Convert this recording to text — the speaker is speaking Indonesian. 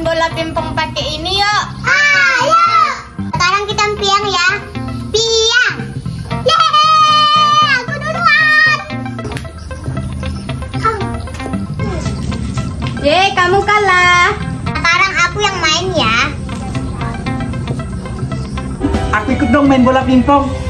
bola pingpong pakai ini yuk. Ayo. Sekarang kita piang ya. Piang. Yeay, aku duluan. Kamu kalah. Sekarang aku yang main ya. Aku ikut dong main bola pingpong.